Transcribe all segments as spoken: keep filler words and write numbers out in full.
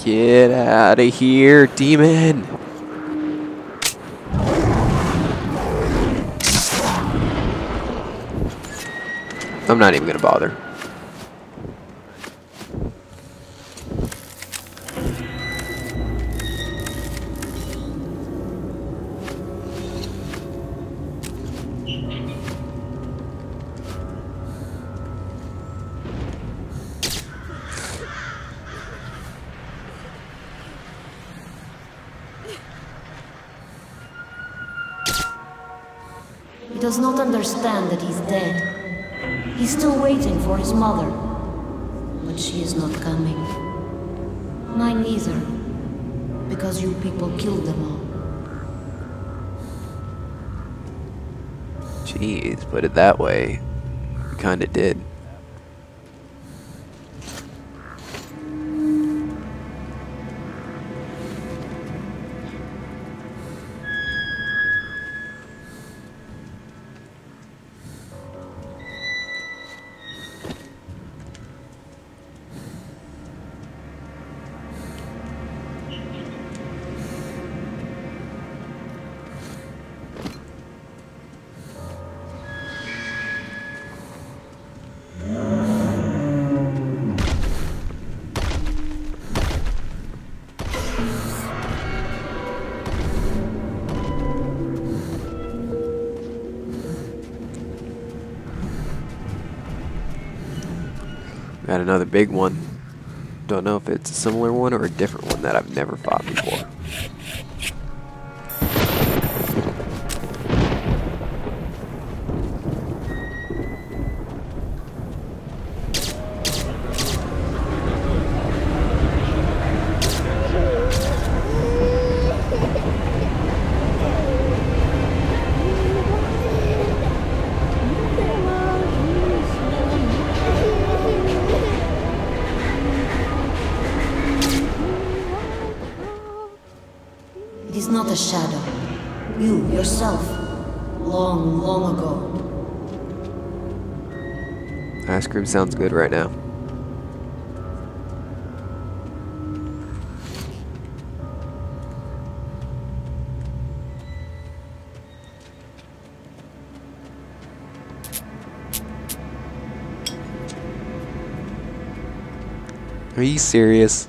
Get out of here, demon! I'm not even gonna bother. He does not understand that he's dead. He's still waiting for his mother. But she is not coming. Mine neither. Because you people killed them all. Jeez, put it that way. We kinda did. Got another big one. Don't know if it's a similar one or a different one that I've never fought before. It is not a shadow. You, yourself. Long, long ago. Ice cream sounds good right now. Are you serious?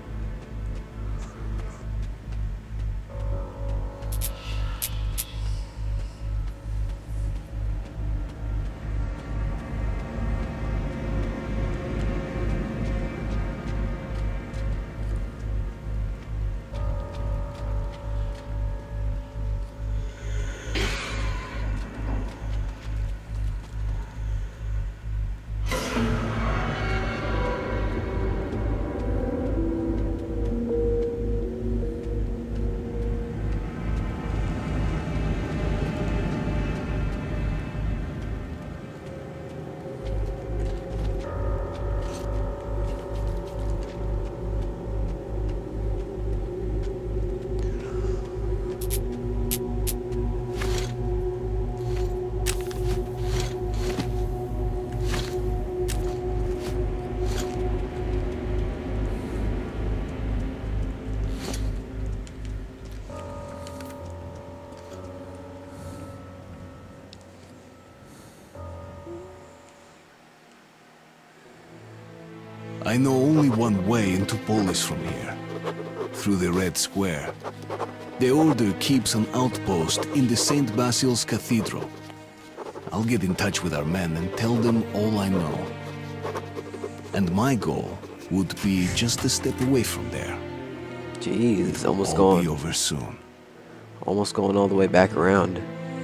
I know only one way into Polis from here, through the Red Square. The Order keeps an outpost in the Saint Basil's Cathedral. I'll get in touch with our men and tell them all I know. And my goal would be just a step away from there. Jeez, it's almost All going. be over soon. Almost going all the way back around.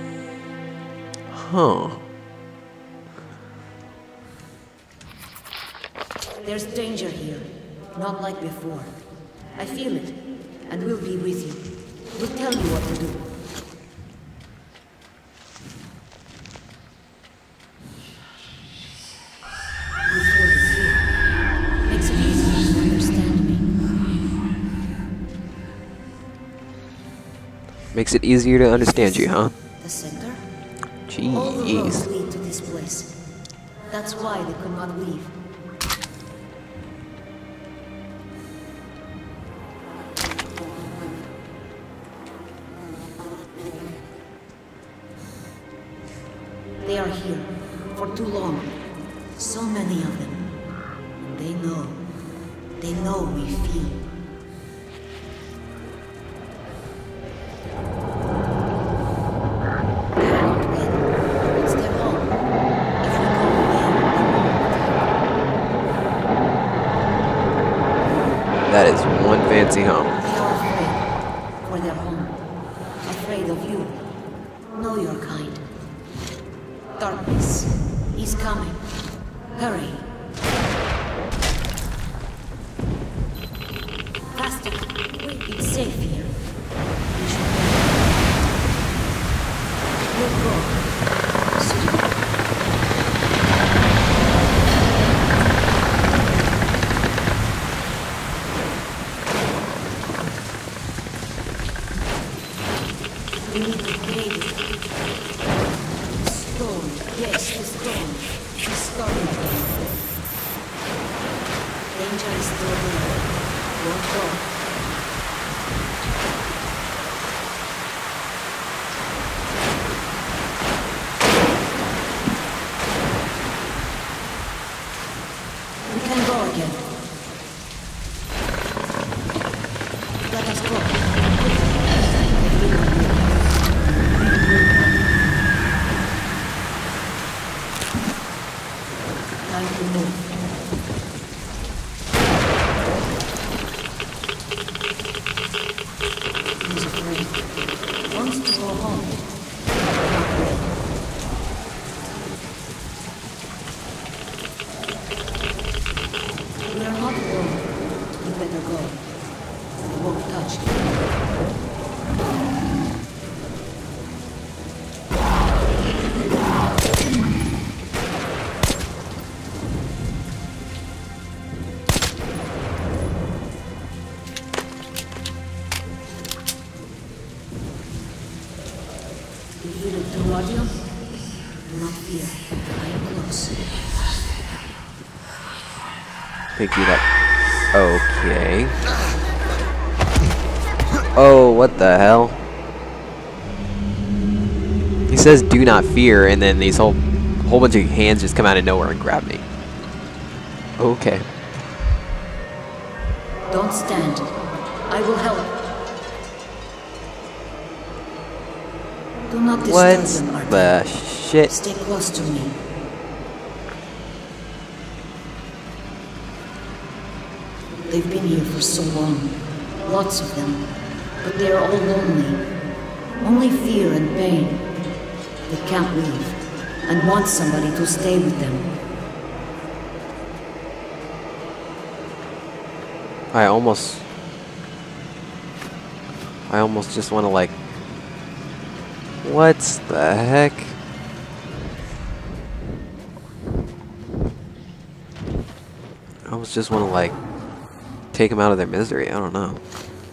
Huh. There's danger here. Not like before. I feel it. And we'll be with you. We'll tell you what to do. You feel the fear. Makes it easier to understand me. Makes it easier to understand you, huh? The center? All the Jeez. roads lead to this place. That's why they could not leave. They are here for too long. So many of them. They know. They know we feel. They're not ready. It's their home. If we go away, they won't return. That is one fancy home. They are afraid for their home. Afraid of you. Know your kind. Darkness. He's coming. Hurry. Faster. It's safe here. We should go. We'll go. Soon. We need to create it. The stone. Yes, the stone. The stone. Danger is still there. Won't go. We can go again. Let us go. Time to move. He's afraid. Wants to go home. Not ready. We are not alone. You better go. We won't touch you. You feel it too, Artyom? Do not fear. I am close. Pick you up. Okay. Oh, what the hell? He says do not fear, and then these whole whole bunch of hands just come out of nowhere and grab me. Okay. Don't stand. I will help. Do not disturb What them, Artyom. the shit? Stay close to me. They've been here for so long. Lots of them. But they are all lonely. Only fear and pain. They can't leave. And want somebody to stay with them. I almost... I almost just want to like... What the heck? I almost just want to like... take them out of their misery. I don't know.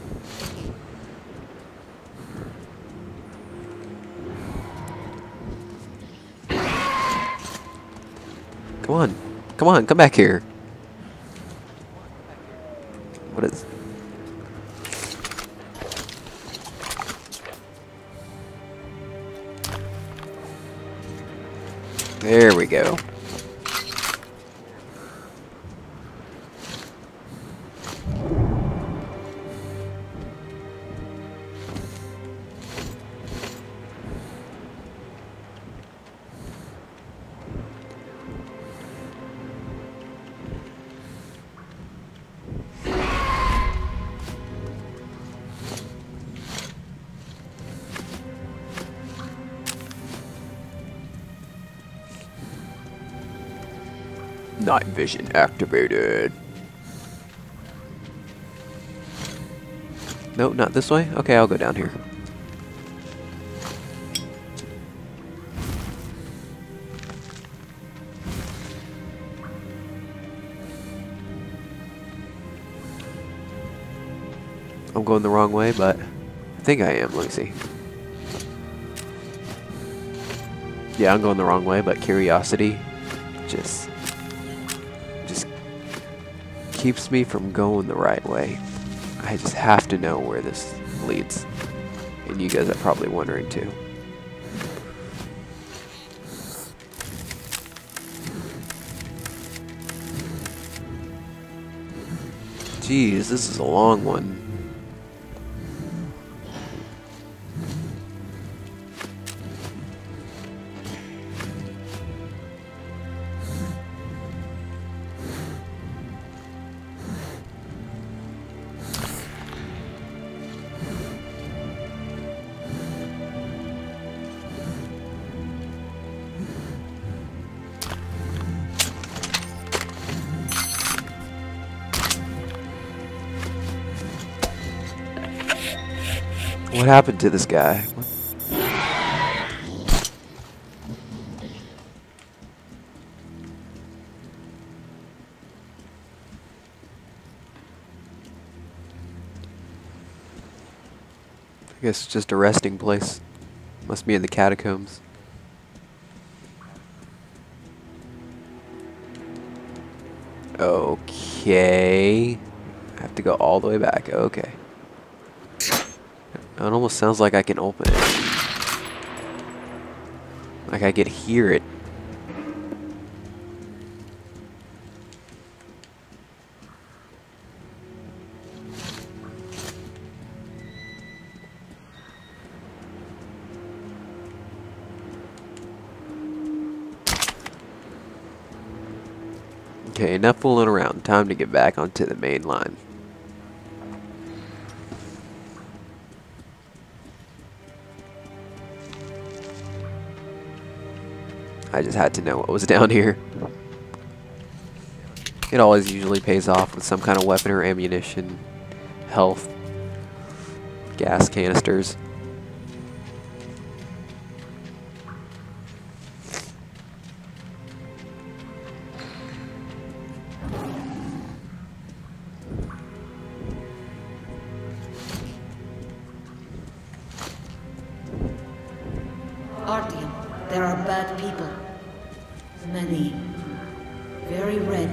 Come on. Come on, come back here. What is... There we go. Night vision activated. No, not this way? Okay, I'll go down here. I'm going the wrong way, but I think I am. Let me see. Yeah, I'm going the wrong way, but curiosity just just keeps me from going the right way. I just have to know where this leads. And you guys are probably wondering too. Jeez, this is a long one. What happened to this guy? What? I guess it's just a resting place. Must be in the catacombs. Okay. I have to go all the way back. Okay. It almost sounds like I can open it. Like I could hear it. Okay, enough fooling around. Time to get back onto the main line. I just had to know what was down here. It always usually pays off with some kind of weapon or ammunition, health, gas canisters. Artyom, there are bad people. Many. Very red.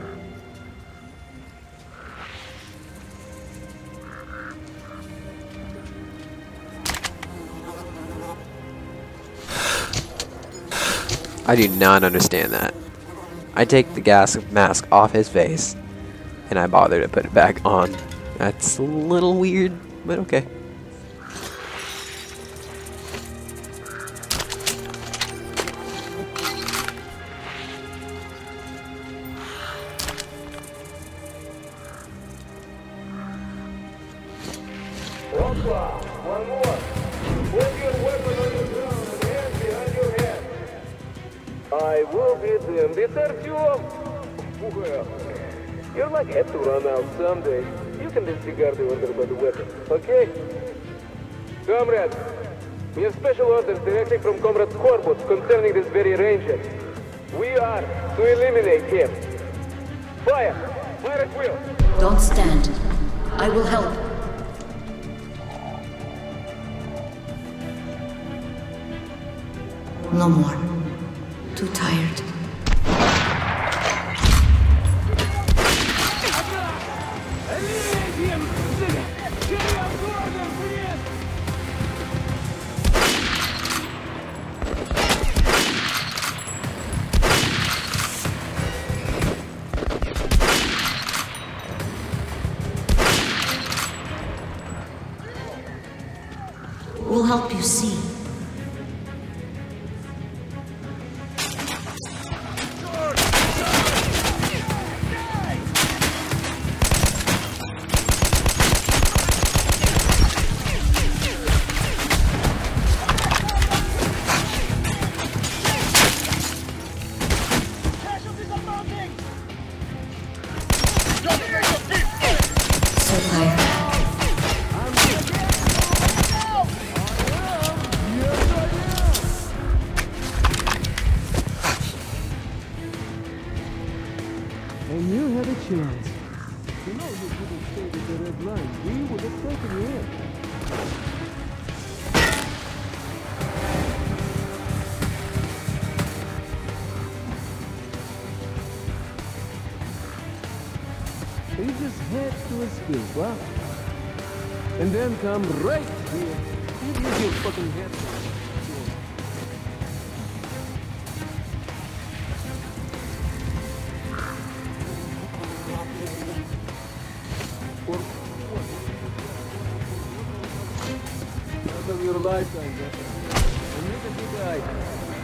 I do not understand that. I take the gas mask off his face, and I bother to put it back on. That's a little weird, but okay. One more. Put your weapon on the ground and hands behind your head. I will beat them. This Artyom. Well, you're lucky to run out someday. You can disregard the order by the weapon, okay? Comrades, we have special orders directly from Comrade Korbut concerning this very ranger. We are to eliminate him. Fire! Fire at will! Don't stand. I will help. No more. Too tired. We'll help you see. So tired. And you had a chance. You know you couldn't stay with the red line. We would have taken you in. You just had to escape, huh? And then come right here. You use your fucking head. lifetime, and you can be died.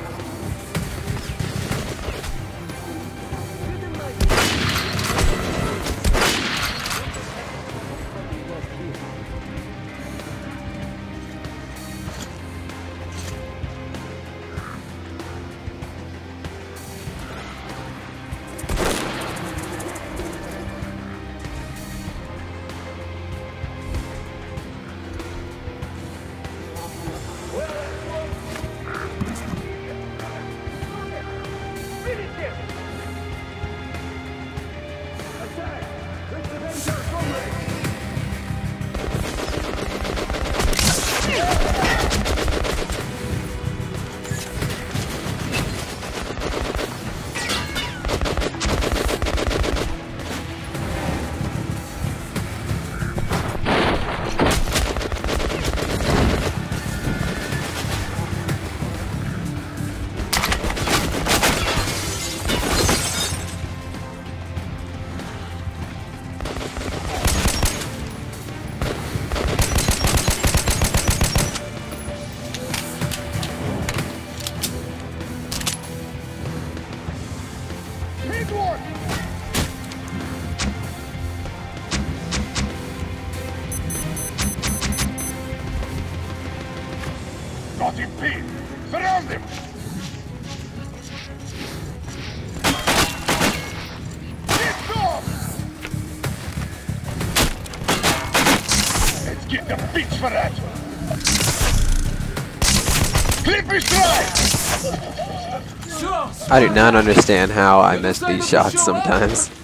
Not in peace! Surround him! Get off! Let's get the bitch for that! Clippy strike! I do not understand how I miss these shots sometimes.